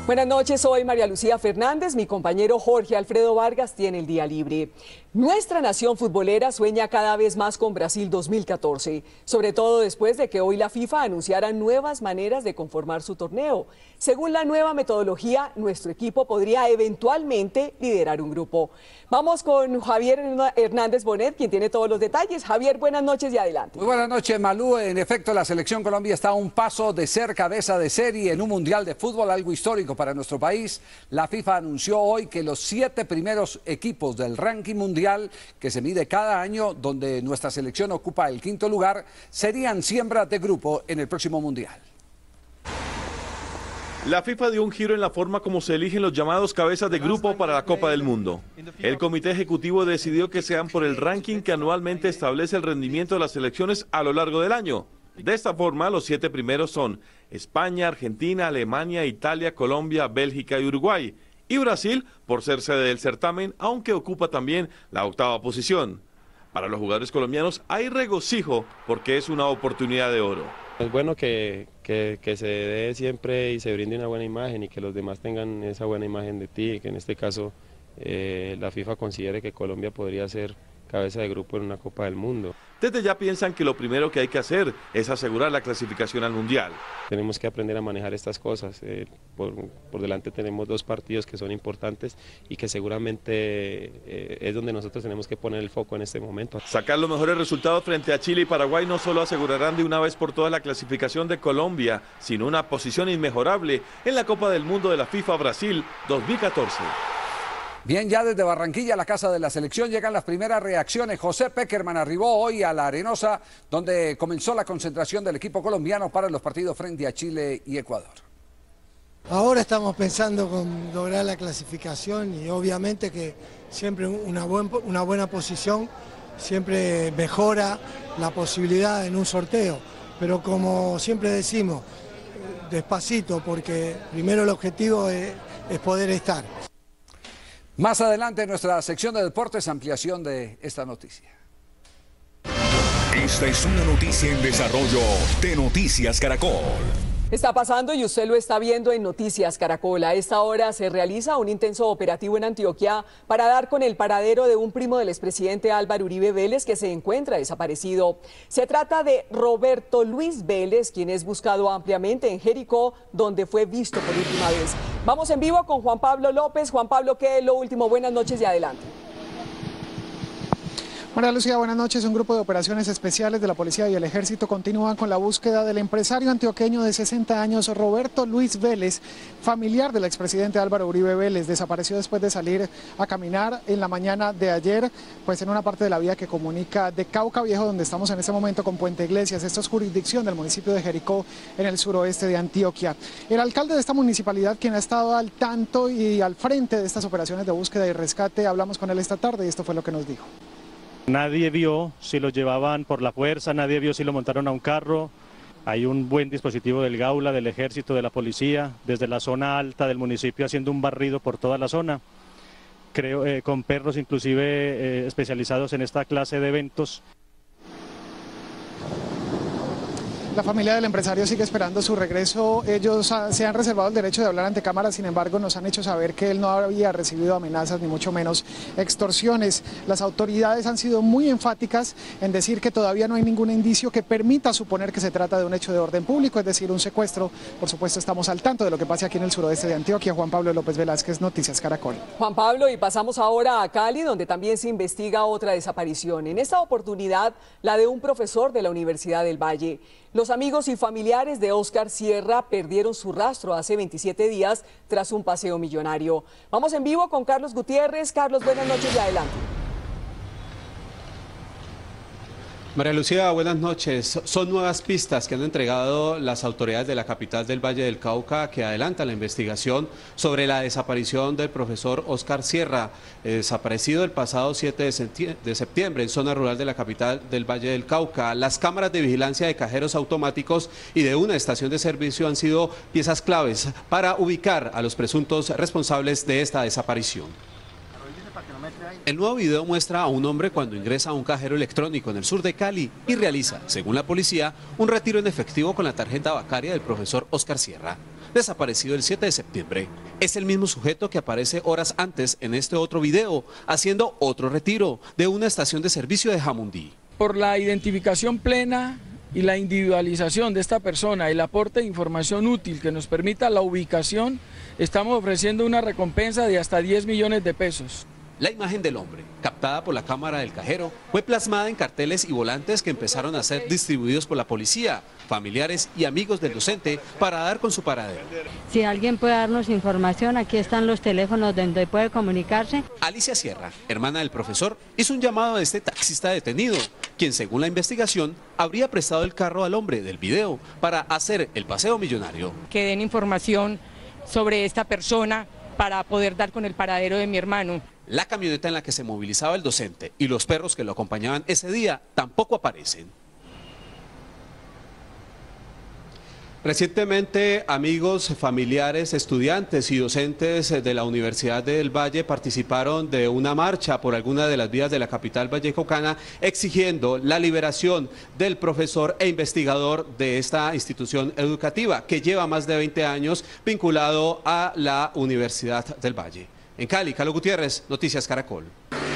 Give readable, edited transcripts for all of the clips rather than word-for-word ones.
Buenas noches, soy María Lucía Fernández. Mi compañero Jorge Alfredo Vargas tiene el día libre. Nuestra nación futbolera sueña cada vez más con Brasil 2014, sobre todo después de que hoy la FIFA anunciara nuevas maneras de conformar su torneo. Según la nueva metodología, nuestro equipo podría eventualmente liderar un grupo. Vamos con Javier Hernández Bonet, quien tiene todos los detalles. Javier, buenas noches y adelante. Muy buenas noches, Malú. En efecto, la selección Colombia está a un paso de ser cabeza de serie en un mundial de fútbol, algo histórico para nuestro país. La FIFA anunció hoy que los 7 primeros equipos del ranking mundial que se mide cada año, donde nuestra selección ocupa el 5º lugar, serían siembras de grupo en el próximo mundial. La FIFA dio un giro en la forma como se eligen los llamados cabezas de grupo para la Copa del Mundo. El comité ejecutivo decidió que sean por el ranking que anualmente establece el rendimiento de las selecciones a lo largo del año. De esta forma, los 7 primeros son España, Argentina, Alemania, Italia, Colombia, Bélgica y Uruguay. Y Brasil, por ser sede del certamen, aunque ocupa también la 8ª posición. Para los jugadores colombianos hay regocijo porque es una oportunidad de oro. Es bueno que se dé siempre y se brinde una buena imagen y que los demás tengan esa buena imagen de ti, que en este caso la FIFA considere que Colombia podría ser cabeza de grupo en una Copa del Mundo. Desde ya piensan que lo primero que hay que hacer es asegurar la clasificación al Mundial. Tenemos que aprender a manejar estas cosas. Por delante tenemos 2 partidos que son importantes y que seguramente es donde nosotros tenemos que poner el foco en este momento. Sacar los mejores resultados frente a Chile y Paraguay no solo asegurarán de una vez por todas la clasificación de Colombia, sino una posición inmejorable en la Copa del Mundo de la FIFA Brasil 2014. Bien, ya desde Barranquilla, la casa de la selección, llegan las primeras reacciones. José Peckerman arribó hoy a La Arenosa, donde comenzó la concentración del equipo colombiano para los partidos frente a Chile y Ecuador. Ahora estamos pensando con lograr la clasificación y obviamente que siempre una buena posición siempre mejora la posibilidad en un sorteo. Pero como siempre decimos, despacito, porque primero el objetivo es poder estar. Más adelante en nuestra sección de deportes, ampliación de esta noticia. Esta es una noticia en desarrollo de Noticias Caracol. Está pasando y usted lo está viendo en Noticias Caracol. A esta hora se realiza un intenso operativo en Antioquia para dar con el paradero de un primo del expresidente Álvaro Uribe Vélez que se encuentra desaparecido. Se trata de Roberto Luis Vélez, quien es buscado ampliamente en Jericó, donde fue visto por última vez. Vamos en vivo con Juan Pablo López. Juan Pablo, ¿qué es lo último? Buenas noches y adelante. María Lucía, buenas noches. Un grupo de operaciones especiales de la Policía y el Ejército continúan con la búsqueda del empresario antioqueño de 60 años, Roberto Luis Vélez, familiar del expresidente Álvaro Uribe Vélez. Desapareció después de salir a caminar en la mañana de ayer, pues en una parte de la vía que comunica de Cauca Viejo, donde estamos en este momento, con Puente Iglesias. Esto es jurisdicción del municipio de Jericó, en el suroeste de Antioquia. El alcalde de esta municipalidad, quien ha estado al tanto y al frente de estas operaciones de búsqueda y rescate, hablamos con él esta tarde y esto fue lo que nos dijo. Nadie vio si lo llevaban por la fuerza, nadie vio si lo montaron a un carro. Hay un buen dispositivo del Gaula, del Ejército, de la Policía, desde la zona alta del municipio haciendo un barrido por toda la zona. Creo, con perros inclusive especializados en esta clase de eventos. La familia del empresario sigue esperando su regreso. Ellos se han reservado el derecho de hablar ante cámara, sin embargo nos han hecho saber que él no había recibido amenazas ni mucho menos extorsiones. Las autoridades han sido muy enfáticas en decir que todavía no hay ningún indicio que permita suponer que se trata de un hecho de orden público, es decir, un secuestro. Por supuesto estamos al tanto de lo que pasa aquí en el suroeste de Antioquia. Juan Pablo López Velázquez, Noticias Caracol. Juan Pablo, y pasamos ahora a Cali, donde también se investiga otra desaparición. En esta oportunidad, la de un profesor de la Universidad del Valle. Los amigos y familiares de Óscar Sierra perdieron su rastro hace 27 días tras un paseo millonario. Vamos en vivo con Carlos Gutiérrez. Carlos, buenas noches y adelante. María Lucía, buenas noches. Son nuevas pistas que han entregado las autoridades de la capital del Valle del Cauca que adelantan la investigación sobre la desaparición del profesor Óscar Sierra, desaparecido el pasado 7 de septiembre en zona rural de la capital del Valle del Cauca. Las cámaras de vigilancia de cajeros automáticos y de una estación de servicio han sido piezas claves para ubicar a los presuntos responsables de esta desaparición. El nuevo video muestra a un hombre cuando ingresa a un cajero electrónico en el sur de Cali y realiza, según la policía, un retiro en efectivo con la tarjeta bancaria del profesor Óscar Sierra, desaparecido el 7 de septiembre. Es el mismo sujeto que aparece horas antes en este otro video, haciendo otro retiro de una estación de servicio de Jamundí. Por la identificación plena y la individualización de esta persona y el aporte de información útil que nos permita la ubicación, estamos ofreciendo una recompensa de hasta 10 millones de pesos. La imagen del hombre, captada por la cámara del cajero, fue plasmada en carteles y volantes que empezaron a ser distribuidos por la policía, familiares y amigos del docente para dar con su paradero. Si alguien puede darnos información, aquí están los teléfonos donde puede comunicarse. Alicia Sierra, hermana del profesor, hizo un llamado a este taxista detenido, quien según la investigación habría prestado el carro al hombre del video para hacer el paseo millonario. Que den información sobre esta persona para poder dar con el paradero de mi hermano. La camioneta en la que se movilizaba el docente y los perros que lo acompañaban ese día tampoco aparecen. Recientemente, amigos, familiares, estudiantes y docentes de la Universidad del Valle participaron de una marcha por alguna de las vías de la capital vallecaucana exigiendo la liberación del profesor e investigador de esta institución educativa que lleva más de 20 años vinculado a la Universidad del Valle. En Cali, Carlos Gutiérrez, Noticias Caracol.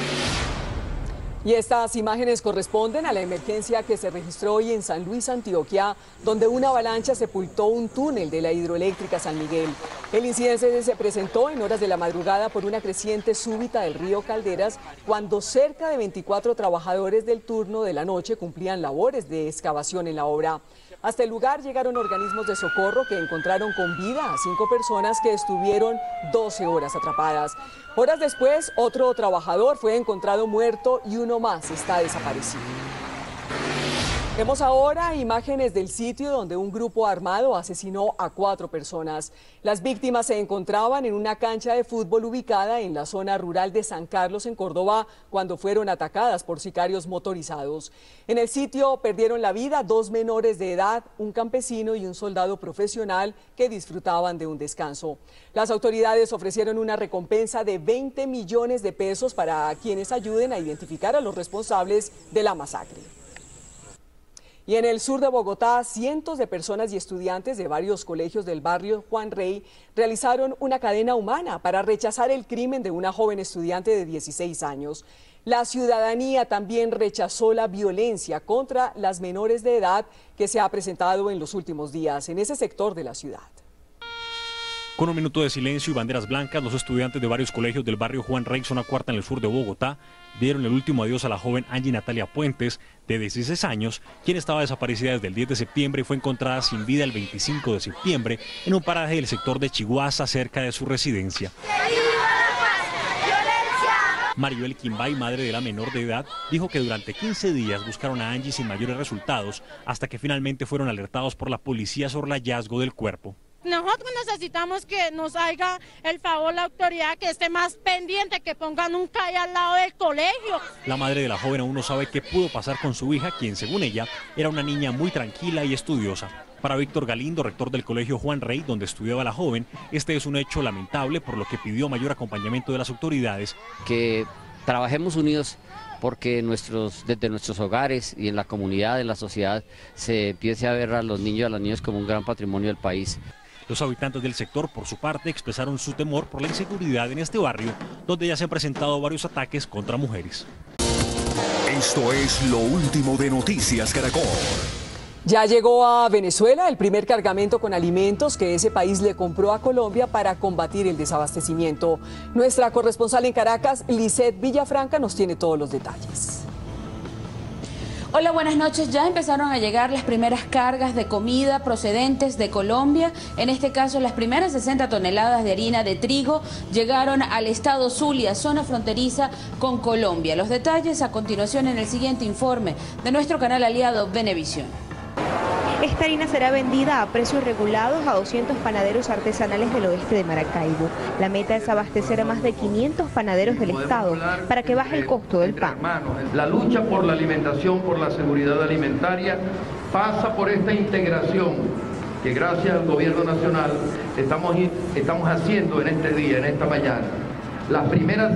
Y estas imágenes corresponden a la emergencia que se registró hoy en San Luis, Antioquia, donde una avalancha sepultó un túnel de la hidroeléctrica San Miguel. El incidente se presentó en horas de la madrugada por una creciente súbita del río Calderas, cuando cerca de 24 trabajadores del turno de la noche cumplían labores de excavación en la obra. Hasta el lugar llegaron organismos de socorro que encontraron con vida a 5 personas que estuvieron 12 horas atrapadas. Horas después, otro trabajador fue encontrado muerto y uno más está desaparecido. Vemos ahora imágenes del sitio donde un grupo armado asesinó a 4 personas. Las víctimas se encontraban en una cancha de fútbol ubicada en la zona rural de San Carlos, en Córdoba, cuando fueron atacadas por sicarios motorizados. En el sitio perdieron la vida 2 menores de edad, un campesino y un soldado profesional que disfrutaban de un descanso. Las autoridades ofrecieron una recompensa de 20 millones de pesos para quienes ayuden a identificar a los responsables de la masacre. Y en el sur de Bogotá, cientos de personas y estudiantes de varios colegios del barrio Juan Rey realizaron una cadena humana para rechazar el crimen de una joven estudiante de 16 años. La ciudadanía también rechazó la violencia contra las menores de edad que se ha presentado en los últimos días en ese sector de la ciudad. Con un minuto de silencio y banderas blancas, los estudiantes de varios colegios del barrio Juan Rey, zona cuarta en el sur de Bogotá, dieron el último adiós a la joven Angie Natalia Puentes, de 16 años, quien estaba desaparecida desde el 10 de septiembre y fue encontrada sin vida el 25 de septiembre en un paraje del sector de Chiguaza, cerca de su residencia. Maribel Quimbay, madre de la menor de edad, dijo que durante 15 días buscaron a Angie sin mayores resultados, hasta que finalmente fueron alertados por la policía sobre el hallazgo del cuerpo. Nosotros necesitamos que nos haga el favor la autoridad, que esté más pendiente, que pongan un CAI al lado del colegio. La madre de la joven aún no sabe qué pudo pasar con su hija, quien según ella era una niña muy tranquila y estudiosa. Para Víctor Galindo, rector del colegio Juan Rey, donde estudiaba la joven, este es un hecho lamentable, por lo que pidió mayor acompañamiento de las autoridades. Que trabajemos unidos porque desde nuestros hogares y en la comunidad, en la sociedad, se empiece a ver a los niños y a las niñas como un gran patrimonio del país. Los habitantes del sector, por su parte, expresaron su temor por la inseguridad en este barrio, donde ya se han presentado varios ataques contra mujeres. Esto es lo último de Noticias Caracol. Ya llegó a Venezuela el primer cargamento con alimentos que ese país le compró a Colombia para combatir el desabastecimiento. Nuestra corresponsal en Caracas, Lisette Villafranca, nos tiene todos los detalles. Hola, buenas noches. Ya empezaron a llegar las primeras cargas de comida procedentes de Colombia. En este caso, las primeras 60 toneladas de harina de trigo llegaron al estado Zulia, zona fronteriza con Colombia. Los detalles a continuación en el siguiente informe de nuestro canal aliado Venevisión. Esta harina será vendida a precios regulados a 200 panaderos artesanales del oeste de Maracaibo. La meta es abastecer a más de 500 panaderos del estado para que baje el costo del pan. La lucha por la alimentación, por la seguridad alimentaria, pasa por esta integración que gracias al gobierno nacional estamos haciendo en este día, en esta mañana. las primeras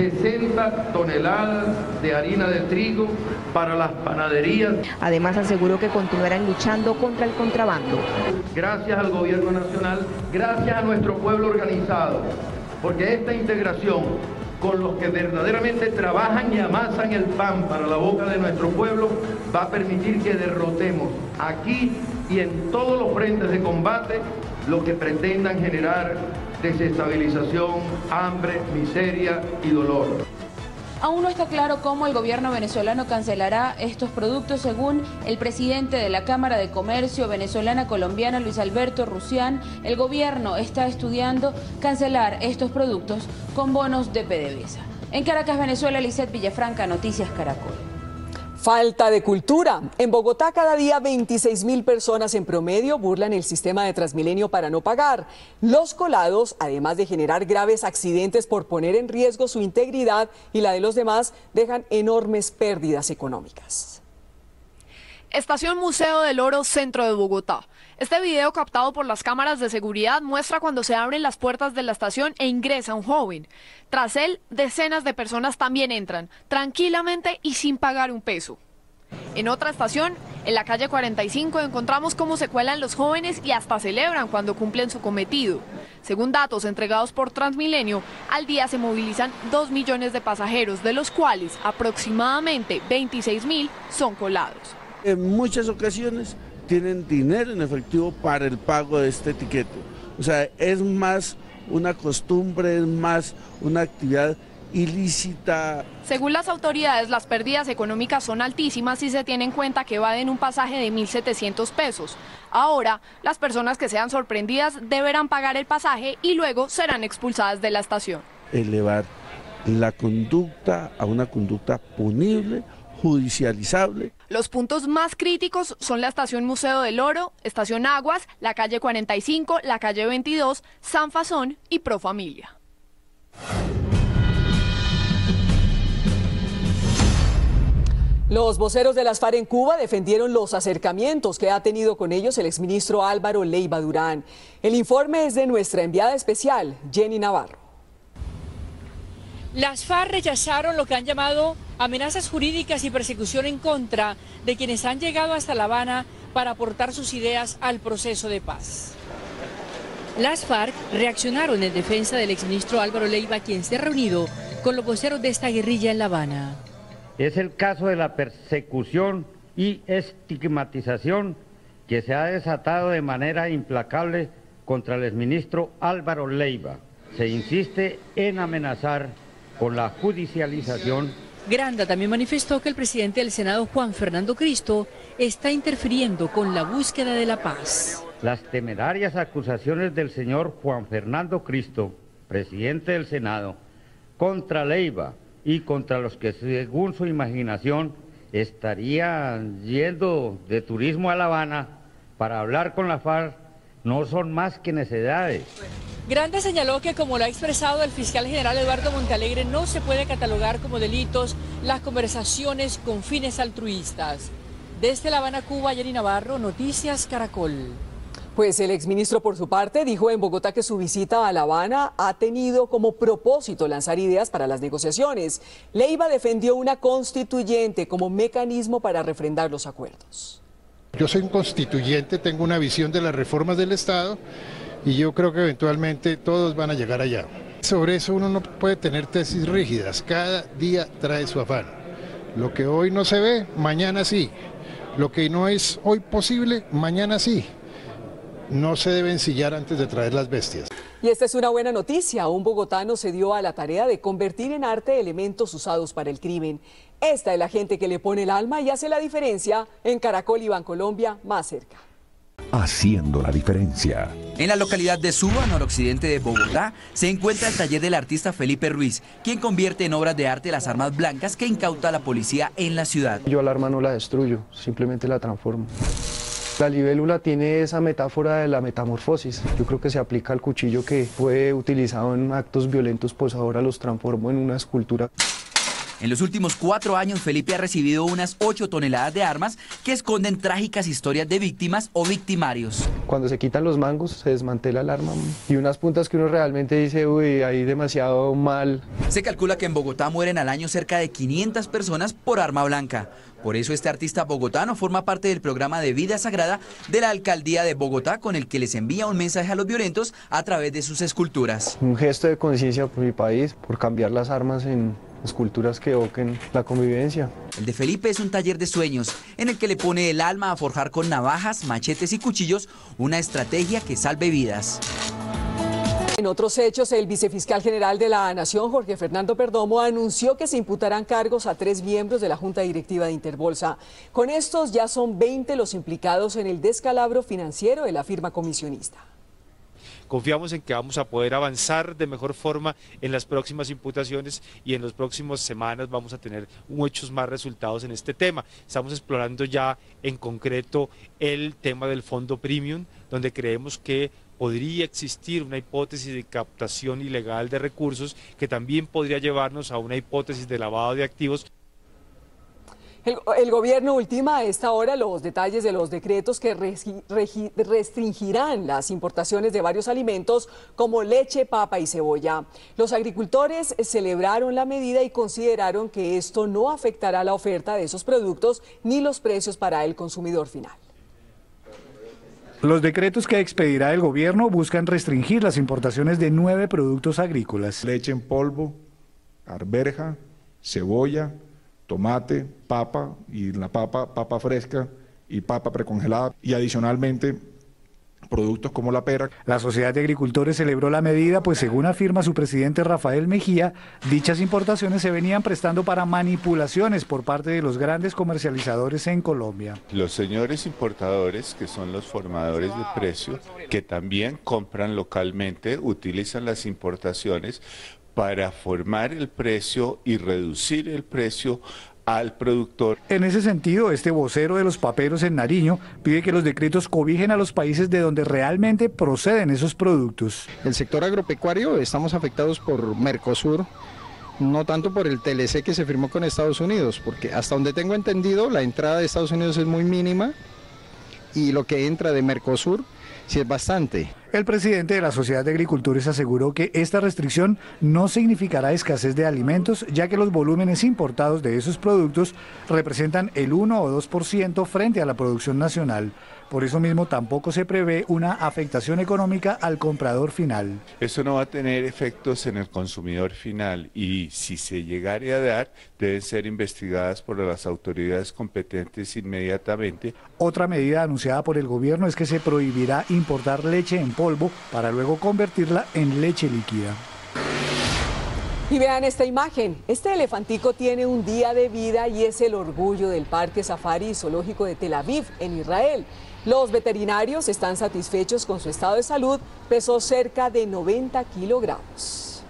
60 toneladas de harina de trigo para las panaderías. Además aseguró que continuarán luchando contra el contrabando. Gracias al gobierno nacional, gracias a nuestro pueblo organizado, porque esta integración con los que verdaderamente trabajan y amasan el pan para la boca de nuestro pueblo va a permitir que derrotemos aquí y en todos los frentes de combate lo que pretendan generar desestabilización, hambre, miseria y dolor. Aún no está claro cómo el gobierno venezolano cancelará estos productos, según el presidente de la Cámara de Comercio venezolana colombiana, Luis Alberto Rusián. El gobierno está estudiando cancelar estos productos con bonos de PDVSA. En Caracas, Venezuela, Lisette Villafranca, Noticias Caracol. Falta de cultura. En Bogotá cada día 26.000 personas en promedio burlan el sistema de Transmilenio para no pagar. Los colados, además de generar graves accidentes por poner en riesgo su integridad y la de los demás, dejan enormes pérdidas económicas. Estación Museo del Oro, centro de Bogotá. Este video captado por las cámaras de seguridad muestra cuando se abren las puertas de la estación e ingresa un joven. Tras él, decenas de personas también entran, tranquilamente y sin pagar un peso. En otra estación, en la calle 45, encontramos cómo se cuelan los jóvenes y hasta celebran cuando cumplen su cometido. Según datos entregados por Transmilenio, al día se movilizan 2 millones de pasajeros, de los cuales aproximadamente 26.000 son colados. En muchas ocasiones tienen dinero en efectivo para el pago de este etiqueto. O sea, es más una costumbre, es más una actividad ilícita. Según las autoridades, las pérdidas económicas son altísimas si se tiene en cuenta que evaden un pasaje de 1.700 pesos. Ahora, las personas que sean sorprendidas deberán pagar el pasaje y luego serán expulsadas de la estación. Elevar la conducta a una conducta punible, judicializable. Los puntos más críticos son la estación Museo del Oro, estación Aguas, la calle 45, la calle 22, San Fasón y Profamilia. Los voceros de las FARC en Cuba defendieron los acercamientos que ha tenido con ellos el exministro Álvaro Leiva Durán. El informe es de nuestra enviada especial, Jenny Navarro. Las FARC rechazaron lo que han llamado amenazas jurídicas y persecución en contra de quienes han llegado hasta La Habana para aportar sus ideas al proceso de paz. Las FARC reaccionaron en defensa del exministro Álvaro Leiva, quien se ha reunido con los voceros de esta guerrilla en La Habana. Es el caso de la persecución y estigmatización que se ha desatado de manera implacable contra el exministro Álvaro Leiva. Se insiste en amenazar con la judicialización. Granda también manifestó que el presidente del Senado, Juan Fernando Cristo, está interfiriendo con la búsqueda de la paz. Las temerarias acusaciones del señor Juan Fernando Cristo, presidente del Senado, contra Leiva y contra los que, según su imaginación, estarían yendo de turismo a La Habana para hablar con la FARC, no son más que necedades. Granda señaló que, como lo ha expresado el fiscal general Eduardo Montealegre, no se puede catalogar como delitos las conversaciones con fines altruistas. Desde La Habana, Cuba, Jenny Navarro, Noticias Caracol. Pues el exministro, por su parte, dijo en Bogotá que su visita a La Habana ha tenido como propósito lanzar ideas para las negociaciones. Leiva defendió una constituyente como mecanismo para refrendar los acuerdos. Yo soy un constituyente, tengo una visión de las reformas del Estado y yo creo que eventualmente todos van a llegar allá. Sobre eso uno no puede tener tesis rígidas, cada día trae su afán. Lo que hoy no se ve, mañana sí. Lo que no es hoy posible, mañana sí. No se debe ensillar antes de traer las bestias. Y esta es una buena noticia. Un bogotano se dio a la tarea de convertir en arte elementos usados para el crimen. Esta es la gente que le pone el alma y hace la diferencia en Caracol y Bancolombia, más cerca. Haciendo la diferencia. En la localidad de Suba, noroccidente de Bogotá, se encuentra el taller del artista Felipe Ruiz, quien convierte en obras de arte las armas blancas que incauta la policía en la ciudad. Yo al arma no la destruyo, simplemente la transformo. La libélula tiene esa metáfora de la metamorfosis. Yo creo que se aplica al cuchillo que fue utilizado en actos violentos, pues ahora los transformo en una escultura. En los últimos 4 años, Felipe ha recibido unas 8 toneladas de armas que esconden trágicas historias de víctimas o victimarios. Cuando se quitan los mangos, se desmantela el arma y unas puntas que uno realmente dice, uy, ahí demasiado mal. Se calcula que en Bogotá mueren al año cerca de 500 personas por arma blanca. Por eso este artista bogotano forma parte del programa de vida sagrada de la Alcaldía de Bogotá, con el que les envía un mensaje a los violentos a través de sus esculturas. Un gesto de conciencia por mi país, por cambiar las armas en esculturas que evoquen la convivencia. El de Felipe es un taller de sueños en el que le pone el alma a forjar con navajas, machetes y cuchillos una estrategia que salve vidas. En otros hechos, el vicefiscal general de la Nación, Jorge Fernando Perdomo, anunció que se imputarán cargos a 3 miembros de la Junta Directiva de Interbolsa. Con estos ya son 20 los implicados en el descalabro financiero de la firma comisionista. Confiamos en que vamos a poder avanzar de mejor forma en las próximas imputaciones y en las próximas semanas vamos a tener muchos más resultados en este tema. Estamos explorando ya en concreto el tema del fondo premium, donde creemos que podría existir una hipótesis de captación ilegal de recursos que también podría llevarnos a una hipótesis de lavado de activos. El gobierno ultima a esta hora los detalles de los decretos que restringirán las importaciones de varios alimentos como leche, papa y cebolla. Los agricultores celebraron la medida y consideraron que esto no afectará la oferta de esos productos ni los precios para el consumidor final. Los decretos que expedirá el gobierno buscan restringir las importaciones de 9 productos agrícolas. Leche en polvo, arveja, cebolla, tomate, papa y la papa fresca y papa precongelada y adicionalmente productos como la pera. La Sociedad de Agricultores celebró la medida, pues según afirma su presidente Rafael Mejía, dichas importaciones se venían prestando para manipulaciones por parte de los grandes comercializadores en Colombia. Los señores importadores, que son los formadores de precio, que también compran localmente, utilizan las importaciones para formar el precio y reducir el precio al productor. En ese sentido, este vocero de los paperos en Nariño pide que los decretos cobijen a los países de donde realmente proceden esos productos. El sector agropecuario estamos afectados por Mercosur, no tanto por el TLC que se firmó con Estados Unidos, porque hasta donde tengo entendido la entrada de Estados Unidos es muy mínima y lo que entra de Mercosur sí es bastante. El presidente de la Sociedad de Agricultores aseguró que esta restricción no significará escasez de alimentos, ya que los volúmenes importados de esos productos representan el 1 o 2% frente a la producción nacional. Por eso mismo tampoco se prevé una afectación económica al comprador final. Eso no va a tener efectos en el consumidor final y si se llegare a dar, deben ser investigadas por las autoridades competentes inmediatamente. Otra medida anunciada por el gobierno es que se prohibirá importar leche en polvo para luego convertirla en leche líquida. Y vean esta imagen, este elefantico tiene un día de vida y es el orgullo del Parque Safari y Zoológico de Tel Aviv, en Israel. Los veterinarios están satisfechos con su estado de salud, pesó cerca de 90 kilogramos.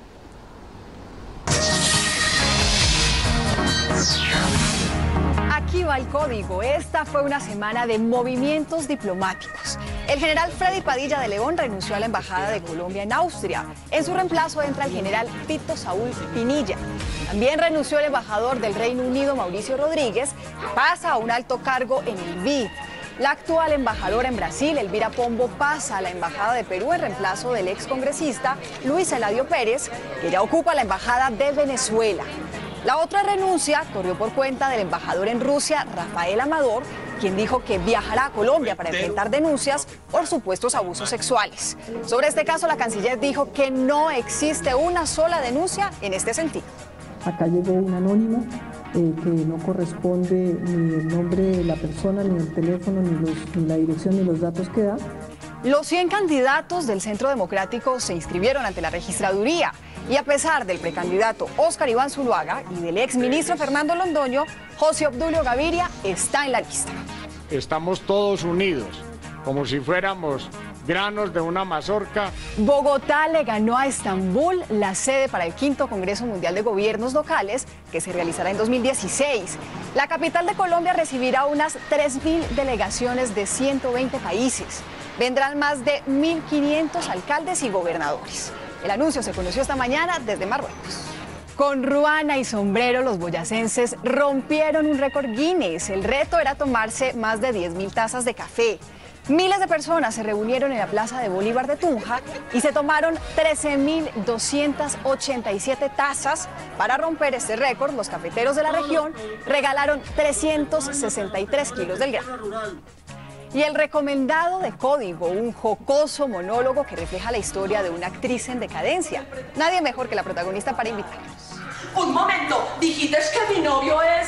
Aquí va el código. Esta fue una semana de movimientos diplomáticos. El general Freddy Padilla de León renunció a la Embajada de Colombia en Austria. En su reemplazo entra el general Tito Saúl Pinilla. También renunció el embajador del Reino Unido, Mauricio Rodríguez, que pasa a un alto cargo en el BID. La actual embajadora en Brasil, Elvira Pombo, pasa a la Embajada de Perú en reemplazo del excongresista Luis Eladio Pérez, que ya ocupa la Embajada de Venezuela. La otra renuncia corrió por cuenta del embajador en Rusia, Rafael Amador, quien dijo que viajará a Colombia para enfrentar denuncias por supuestos abusos sexuales. Sobre este caso, la canciller dijo que no existe una sola denuncia en este sentido. Acá llegó un anónimo que no corresponde ni el nombre de la persona, ni el teléfono, ni la dirección, ni los datos que da. Los 100 candidatos del Centro Democrático se inscribieron ante la registraduría y a pesar del precandidato Óscar Iván Zuluaga y del exministro Fernando Londoño, José Obdulio Gaviria está en la lista. Estamos todos unidos, como si fuéramos granos de una mazorca. Bogotá le ganó a Estambul la sede para el 5º Congreso Mundial de Gobiernos Locales, que se realizará en 2016. La capital de Colombia recibirá unas 3.000 delegaciones de 120 países. Vendrán más de 1.500 alcaldes y gobernadores. El anuncio se conoció esta mañana desde Marruecos. Con ruana y sombrero, los boyacenses rompieron un récord Guinness. El reto era tomarse más de 10.000 tazas de café. Miles de personas se reunieron en la Plaza de Bolívar de Tunja y se tomaron 13.287 tazas. Para romper este récord, los cafeteros de la región regalaron 363 kilos del grano. Y el recomendado de Código, un jocoso monólogo que refleja la historia de una actriz en decadencia. Nadie mejor que la protagonista para invitarnos. Un momento, dijiste que mi novio es...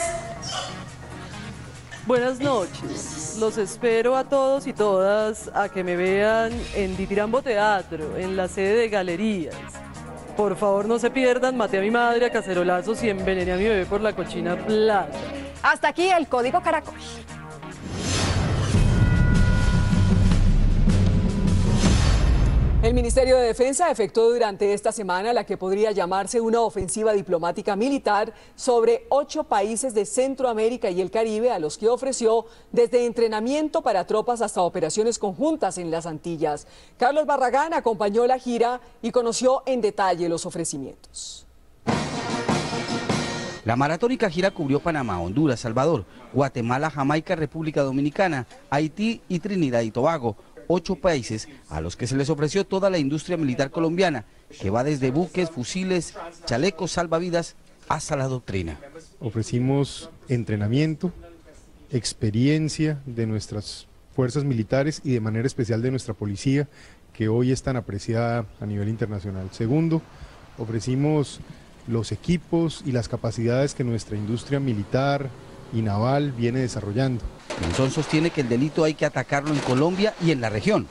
Buenas noches, los espero a todos y todas a que me vean en Ditirambo Teatro, en la sede de Galerías. Por favor no se pierdan, maté a mi madre a cacerolazos y envenené a mi bebé por la cochina plata. Hasta aquí el Código Caracol. El Ministerio de Defensa efectuó durante esta semana la que podría llamarse una ofensiva diplomática militar sobre 8 países de Centroamérica y el Caribe, a los que ofreció desde entrenamiento para tropas hasta operaciones conjuntas en las Antillas. Carlos Barragán acompañó la gira y conoció en detalle los ofrecimientos. La maratónica gira cubrió Panamá, Honduras, Salvador, Guatemala, Jamaica, República Dominicana, Haití y Trinidad y Tobago. 8 países a los que se les ofreció toda la industria militar colombiana, que va desde buques, fusiles, chalecos, salvavidas, hasta la doctrina. Ofrecimos entrenamiento, experiencia de nuestras fuerzas militares y de manera especial de nuestra policía, que hoy es tan apreciada a nivel internacional. Segundo, ofrecimos los equipos y las capacidades que nuestra industria militar y naval viene desarrollando. Monzón sostiene que el delito hay que atacarlo en Colombia y en la región.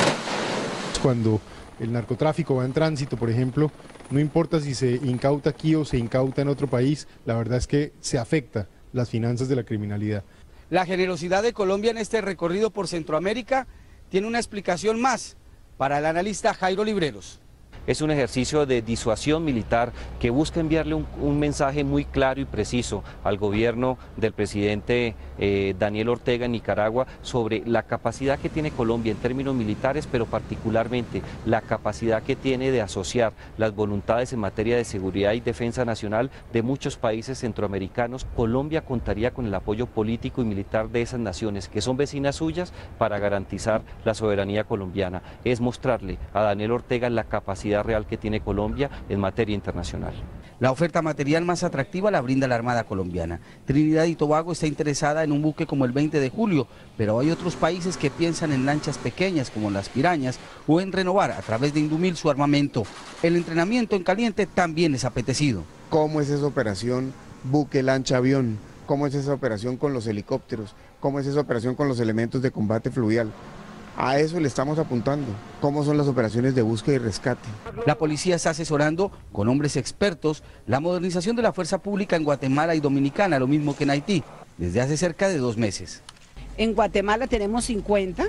Cuando el narcotráfico va en tránsito, por ejemplo, no importa si se incauta aquí o se incauta en otro país, la verdad es que se afecta las finanzas de la criminalidad. La generosidad de Colombia en este recorrido por Centroamérica tiene una explicación más para el analista Jairo Libreros. Es un ejercicio de disuasión militar que busca enviarle un mensaje muy claro y preciso al gobierno del presidente Daniel Ortega en Nicaragua sobre la capacidad que tiene Colombia en términos militares, pero particularmente la capacidad que tiene de asociar las voluntades en materia de seguridad y defensa nacional de muchos países centroamericanos. Colombia contaría con el apoyo político y militar de esas naciones que son vecinas suyas para garantizar la soberanía colombiana. Es mostrarle a Daniel Ortega la capacidad real que tiene Colombia en materia internacional. La oferta material más atractiva la brinda la Armada colombiana. Trinidad y Tobago está interesada en un buque como el 20 de julio, pero hay otros países que piensan en lanchas pequeñas como las Pirañas o en renovar a través de Indumil su armamento. El entrenamiento en caliente también es apetecido. ¿Cómo es esa operación buque, lancha, avión? ¿Cómo es esa operación con los helicópteros? ¿Cómo es esa operación con los elementos de combate fluvial? A eso le estamos apuntando, cómo son las operaciones de búsqueda y rescate. La policía está asesorando con hombres expertos la modernización de la fuerza pública en Guatemala y Dominicana, lo mismo que en Haití, desde hace cerca de 2 meses. En Guatemala tenemos 50,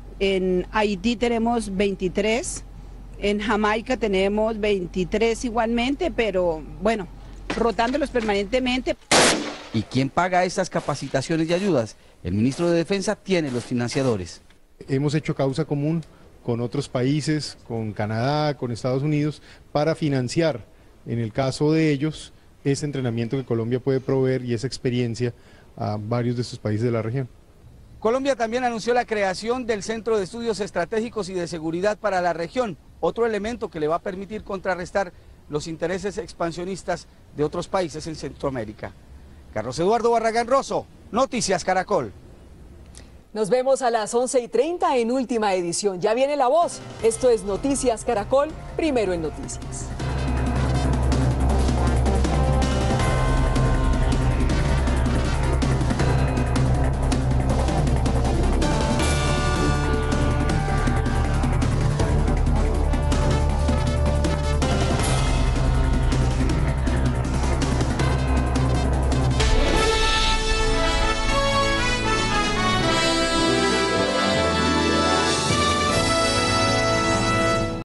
en Haití tenemos 23, en Jamaica tenemos 23 igualmente, pero bueno, rotándolos permanentemente. ¿Y quién paga estas capacitaciones y ayudas? El ministro de Defensa tiene los financiadores. Hemos hecho causa común con otros países, con Canadá, con Estados Unidos, para financiar, en el caso de ellos, ese entrenamiento que Colombia puede proveer y esa experiencia a varios de estos países de la región. Colombia también anunció la creación del Centro de Estudios Estratégicos y de Seguridad para la región, otro elemento que le va a permitir contrarrestar los intereses expansionistas de otros países en Centroamérica. Carlos Eduardo Barragán Rosso, Noticias Caracol. Nos vemos a las 11:30 en Última Edición. Ya viene La Voz. Esto es Noticias Caracol, primero en noticias.